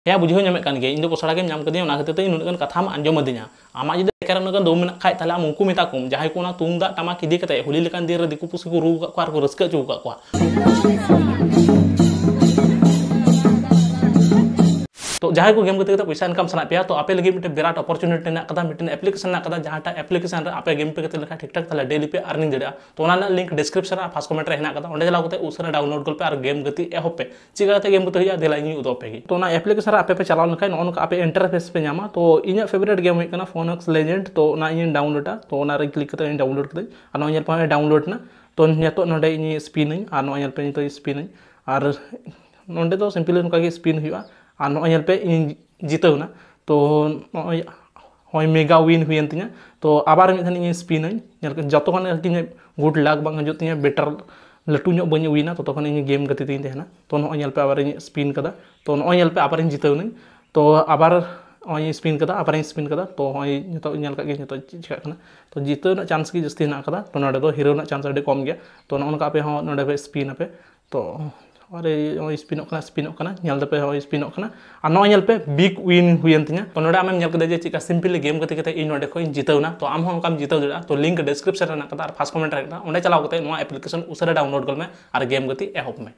या बुझे नामे कान गे इन दो पोसड़ा के नाम कदिया खातिर ते नुन कथा आंजम अदिया आमा जुदि एकर नुन दो मेना खाय ताले आम उनको मेता कुम जहाय को ना तुमदा टामाक इदी कते होली लेकान दिन रे दिकु पुसी को रू का को रस्का चौ का तो जहां को गेम गति पैसा इनकम सना पे तो आपे लगे मिटे बिराट अपॉर्चुनिटी ना कदा मिटे एप्लीकेशन ना कदा जहां एप्लीकेशन रे आपे गेम पे कते लेखा ठीक ठाक ताले डेली पे अर्निंग दड़ा तो ना लिंक डिस्क्रिप्शन रे फर्स्ट कमेंट रे हेना कदा ओंडे चलाव कते उसरा डाउनलोड गल पे और गेम गति एहब पे चिका कते गेम गति हुआ देला इन उदो पे तो ना एप्लीकेशन रे आपे पे चलाव लखा नो आपे इंटरफेस पे नामा तो इन फेवरेट गेम हुई कना फोनक्स लेजेंड तो ना इन डाउनलोडा तो ना रे क्लिक कते डाउनलोड कते और नो नेल पे डाउनलोड ना तो नेतो नोडे इन स्पिन और नो नेल पे तो स्पिन और नोडे तो सिंपली उनका स्पिन हुआ और नो नेल पे इन जीतना तो हय मेगा विन हुई तिना तो आबार मिथान इन स्पिन जतो खान गुड लाक बांग हजू तिना बेटर लटू नो बी विना तो तखन इन गेम गति तीन तहना तो नल पे आबार स्पिन कदा तो नल पे आबार जीतना तो आबार स्पिन कदा आबार स्पिन कदा तो हय नितो चिका तो जीतना चांस की जस्ती हेना कदा तो नोडे दो हिरो ना चांस अभी कम गया तो नोनका पे हो नोडे पे स्पिन आपे तो अरे स्पिनों पे स्पिनों और नल पे बिग विन हुई तिना तो नोडे आमें जे चिका सिंपली गेम गति कते इन नोडे खो जीतना तो आम हों जीत दाड़ा तो लिंक डिस्क्रिप्शन रे और फर्स्ट कमेंट रे ओंडे चलाव कते नोआ एप्लीकेशन उसरे डाउनलोड गल में और गेम गति एहब में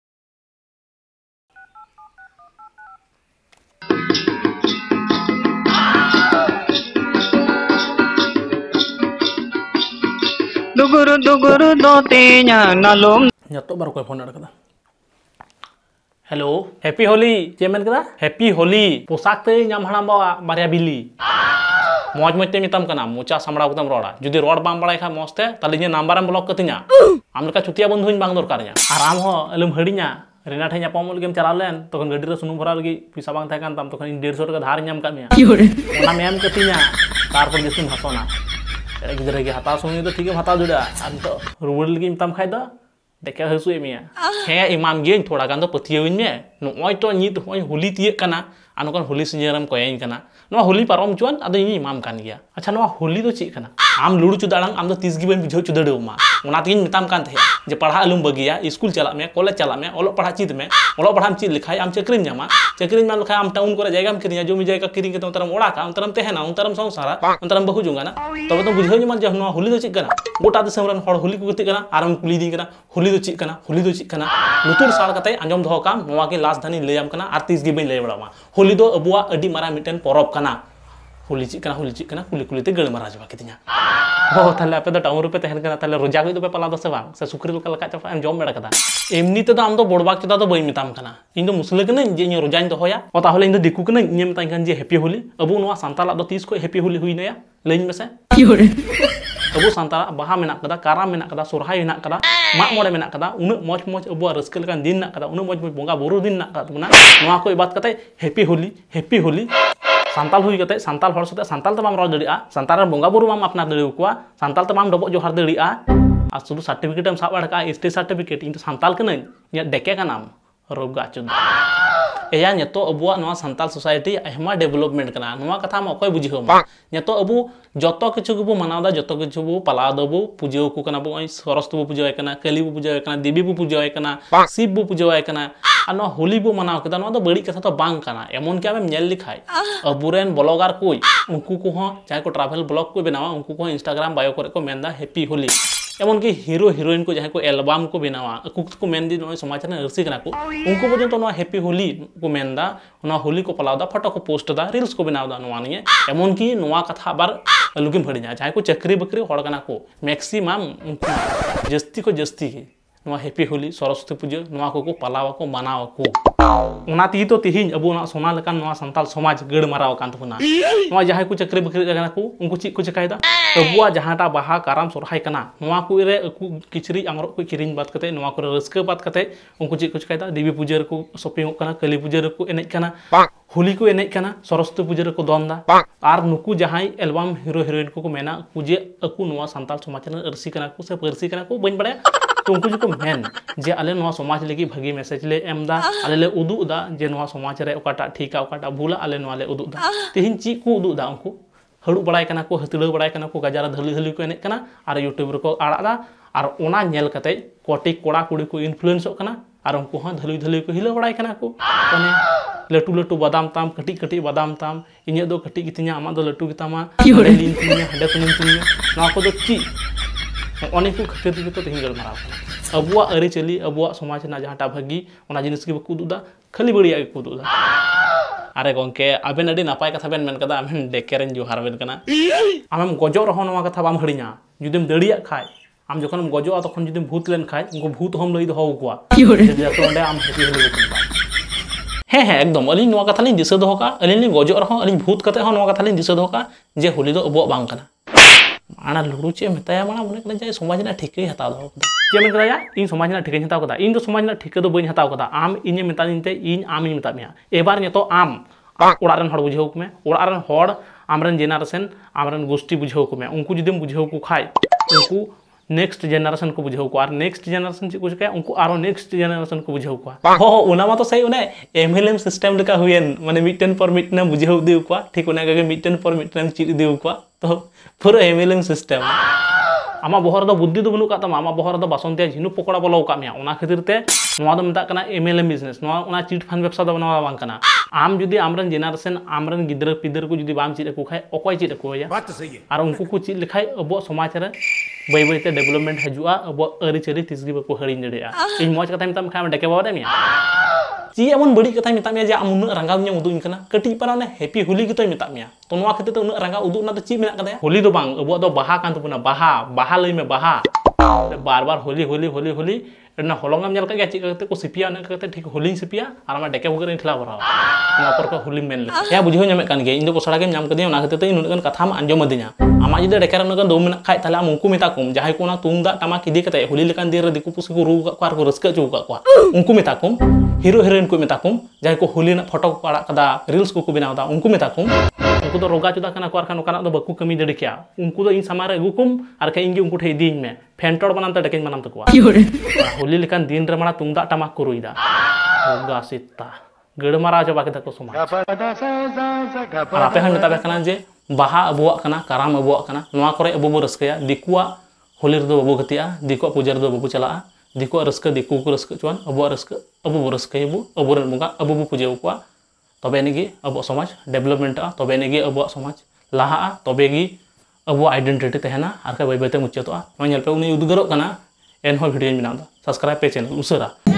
दुगुरु दुगुरु दो तेnya nalom जतो बार कोई फोन अड़कदा हेलो हैप्पी होली चेमेन कदा हैप्पी होली पोशाक ते नाम हड़ाम बावा बारिया बिली मौज मौज ते मितम कना मोचा सामड़ा कतम रोड़ा जुदी रोड बाम बड़ाय खा मस्ते ताले इन नंबर ब्लॉक कतिना आम लेका चुतिया बंधुइन बांग दरकार और आम हो अलम हड़िया रेना ठे नापाम लगे चलाव लेन तखन गाड़ी रे सुनुम भरा लगी पैसा बांग थाय कान ताम तखन 150 टका धार नाम का मिया ओना मेम कतिना तारपर जसिम हसोना गिदरे के हता सुनी तो ठीक है हता जुड़ा अब तो रुवल लगी मितम खाय द देखे हसुए मिया हे इमाम गे थोड़ा गान तो पथियइन में नोय तो नित होय होली तिये कना आनोकन होली सिजरम कोयन कना नो होली पारम चुन अद इन इमाम कान गया अच्छा नो होली तो ची कना आम लुड़ू चुदाड़ांग आम तो 30 गी बन बुझो चुदड़ो मा ओना तिन मिताम कान थे जे पढ़ा अलुम बगिया स्कूल चला में कॉलेज चला में ओलो पढ़ा चित में ओलो पढ़ाम चित लिखाय आम चक्री ᱧᱟᱢᱟ चक्री ᱧᱟᱢ लखाय आम टाउन करे जायगा में किरिया जमी जायगा किरिंग के तरम ओड़ा का अंतरम तेहना अंतरम संसारा अंतरम बहु जुंगाना तबे तो बुझो ᱧᱟᱢ जे नो होली तो ची कना गोटा दिसम रन हड़ होली को गति कना आरम कुली दी कना होली तो ची कना होली तो ची कना लुतुर साल कते आंजम दहो काम नोवा के लास्ट धानी लेयाम कना आर 30 गी बइन ले बड़ामा होली दो अबुआ अडी मारा मिटन परब कना होली ची कना कुली कुली ते गड़ मारा जबा कितिया हो ताले आपे तो टाउन रुपे तहन कना ताले रोजा को पे पला दसे बांग से सुकरी लका लका चपा एम जम बेड़ा कदा एमनी ते तो आम तो बोड़बाक चदा तो बई मिताम कना इन दो मुसले कने जे इन रोजाइन दहोया ओ ताहले इन दो दिकु कने इन मितान कन जे हैप्पी होली अबु नोवा सांताला दो 30 को हैप्पी होली हुइनया लेइन मेसे अबु सांताला बाहा मेना कदा काराम मेना कदा सोरहाय मेना कदा mak मोड़े मेना कदा उन मौज मौज अबु रस्क लेकान दिन ना कदा उन मौज मौज बोंगा बोरो दिन ना कदा तुना नोवा को बात कते हैप्पी होली सांताल हुई कते सांताल हर सते सांताल तमाम रॉ दड़िया सांताल बोंगा बुरु माम अपना दड़ियो कुआ सांताल तमाम डबो जोहार दड़िया आ सुदु सर्टिफिकेट हम साब अड़का एसटी सर्टिफिकेट इन सांताल कने या डेके का नाम रोगा चुद एया नेतो अबुआ नवा सांताल सोसाइटी अहमा डेवलपमेंट कना नवा कथा म अकय बुझिहो मा नेतो अबु जतो किछु गबु मनावदा जतो किछु बु पला दबु पूजो को कना बु सरस्वती बु पूजो कना काली बु पूजो कना देवी बु पूजो कना शिव बु पूजो कना आनो होली बु मनाव कदा नो दो बड़ी कथा तो बांग कना एमन के आमेम नेल लिखाय अबुरेन ब्लॉगर कोई उनको को हो चाहे को ट्रैवल ब्लॉग को बनावा उनको को इंस्टाग्राम बायो करे को मेंदा हैप्पी होली एमन की हीरो हीरोइन को जहां को एल्बम को बनावा को मेन दी समाज ने रसी कना को उनको पर्यंत नो हैप्पी होली को मेनदा नो होली को पलावदा फोटो को पोस्ट दा रील्स को बनावदा नोवा निये एमन की नोवा कथा बार लुगिम फड़िया चाहे को चक्री बकरी हड़ कना को मैक्सिमम जस्ती को जस्ती के नोवा हैप्पी होली सरस्वती पूजा नोवा को पलावा को मनावा को ओना ती तो तिहिन अबु ना सोना लकान नोवा संताल समाज गड़ माराव कान तबना नोवा जहां को चक्री बकरी कना को उनको ची को चकायदा अबुआ जहांटा बाहा काराम सोरहाय कना नोवा को रे किचरी आंगरो को किरिंग बात कते नोवा को रस्का बात कते उनको ची को चकायदा देवी पूजा को शॉपिंग कना काली पूजा को एनेज कना होली को एनेज कना सरस्वती पूजा को दोंदा आर नुकु जहां एल्बम हीरो हीरोइन को मेना पूजे अकु नोवा संताल समाज ने रसी कना को से परसी कना को बइन बड़े तो उनको जो मेन जे आले नोवा समाज लगी भागी मैसेज ले एमदा आले ले उदुदा जे नोवा समाज रे ओकाटा ठीका ओकाटा भूला आले नोवा ले उदुदा तिहिन ची को उदुदा उनको हड़ू बड़ाय कना को हतड़ बड़ाय कना को गजारा धली धली को एनेज कना और यूट्यूब रे को आड़ादा और ओना नेल कते कोटी कोड़ा कुड़ी को इन्फ्लुएंस कना और उनको धली धली को हिला बड़ाय कना को लटू लटू बादाम ताम कटी कटी बादाम ताम इन्हें दो कटी गितिnya आमा दो लटू गितामा हडे लिन तिनिया हडे कुनिन तिनिया नवा को दो ची अनेक को खातिर दिगे तो तेहिं गलमाराव kana अबुआ अरि चली अबुआ समाज ना जहाटा भागी ओना जिनिस के बकु दुदा खाली बड़िया के कुदुदा अरे गोंके आबेन अडी नापाय कथा बेन मेन कदा आमेन डेकेरेन जोहार बेन कना आमेम गजो रहो नवा कथा बाम हड़िया जुदिम दड़िया खाय आम जखन गजो तखन जुदिम भूत लेन खाय उनको भूत हम लई दो हुआ जतो ओंडे आम हेपी होली बकन हे हे एकदम अलिन नवा कथा लिन दिसे दोका अलिन गजो रहो अलिन भूत कते हो नवा कथा लिन दिसे दोका जे होली दो अबो बांग कना आना लुड़ू चे मेताया माना मने कना जे समाज ना ठिके हताव दो चे मेन कदा इन समाज ना ठिके हताव कदा इन दो समाज ना ठिके दो बइन हताव कदा आम इने मेतानिनते इन आम इन मेता मिया एबार नेतो आम ओड़ारन हड़ बुझाव को में ओड़ारन हड़ आमरन जेनारेशन आमरन गोष्ठी बुझाव को में उनको जुदिम बुझाव को खाय उनको नेक्स्ट जेनरेशन को बुझाव को और नेक्स्ट जेनरेशन चे को चिकाय उनको आरो नेक्स्ट जेनरेशन को बुझाव को हो ओना मा तो सही ओने एमएलएम सिस्टम लेका हुयन माने मिटन पर मिटन बुझाव दिउ को ठीक ओना के मिटन पर मिटन चिट दिउ को तो पूरा एमएलएम सिस्टम आमा बहर दो बुद्धि दो बनु का तमा आमा बहर दो बासंतिया झिनु पकोड़ा बोलो का मिया ओना खातिर ते नोआ दो मेता कना एमएलएम बिजनेस नोआ ओना चिट फंड व्यवसाय दो बनवा बांग कना आम जुदी आमरन जेनरेशन आमरन गिदर पिदर को जुदी बाम चिट को खाय अकोय चिट को या बात सही है और उनको को चिट लिखाय अबो समाज रे बै बै ते डेवलपमेंट हजुआ अबो अरि चरि तिसगी बको हरिन जड़िया इन मौज कथा मिता खाय डेके बावदे मिया ची एमन बड़ी कथा मिता मिया जे आम उन रंगाव न्या उदुइन कना कटी पारा ने हैप्पी होली गितोय मिता मिया तो नोआ खातिर ते उन रंगा उदु ना तो ची मेना कदा होली दो बांग अबो दो बाहा कान तबुना बाहा बाहा लई में बाहा बार बार होली होली होली होली ना हलंगम नेल का ची कते को सिपिया ने कते ठीक होली सिपिया आर मा डेके बगर ठला बरा नोआ पर को होली मेन ले या बुझियो न्यामे कान गे इन दो पोसड़ा के न्याम कदे ओना खातिर ते इन कथा मा अंजम दिया आमा जुदे डेके रन दो मेना खाय ताले आम उनको मेता कुम जाय को ना तुंदा टमाक इदी कते होली लेकान दिन रे दिकु पुसी को रू का आर को रस्का चौ का उनको मेता कुम हीरो हीरोइन को मेता कुम जाय को होली ना फोटो को आड़ा कदा रील्स को बनावदा उनको मेता कुम उनको तो रोगा चुदा कना को आर खान दो बकु कमी दड़े क्या उनको तो इन समारे अगुकुम आर के इंगे उनको ठे दीन में फेंटोड़ बनाम त डेकेन बनाम तकुआ होली लेकान दिन रे माना तुंदा टमाक को रुइदा होगा सीता गड़मारा चबा के तको समाज आपे हन मेता बेकना जे बाहा अबुआ कना कराम अबुआ कना नोआ करे अबु बो रस्कया दिकुआ होली रे दो बाबू गतिया दिकुआ पूजा रे दो बाबू चला दिकुआ रस्का दिकु को रस्का चुआन अबुआ रस्का अबु बो रस्का हेबु अबु रन बंगा अबु बो पूजा उकुआ तबे नेगी अबु समाज डेवलपमेंट आ तबे नेगी अबु समाज लाहा तबे गी अबु आइडेंटिटी तहना आर के बै बैते मुचतोआ नोआ नेल पे उनी उदगरो कना एन हो वीडियो बनादा सब्सक्राइब पे चैनल उसरा